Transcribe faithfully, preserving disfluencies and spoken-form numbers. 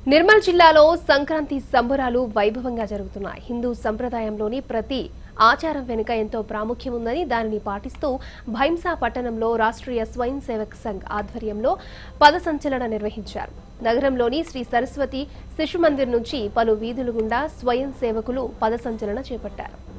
నిర్మల్ జిల్లాలో సంక్రాంతి సంబరాలు వైభవంగా జరుగుతున్నాయి. హిందూ సంప్రదాయంలోని ప్రతి ఆచారం వెనుక ఎంతో ప్రాముఖ్యం ఉందని దానిని పాటిస్తూ భైంసా పట్టణంలో రాష్ట్రీయ స్వయం సేవక్ సంఘ్ ఆధ్వర్యంలో పద సంచలన నిర్వహించారు. నగరంలోని శ్రీ సరస్వతి శిశు మందిర్ నుంచి పలు వీధుల గుండా స్వయం సేవకులు పద సంచలన చేపట్టారు.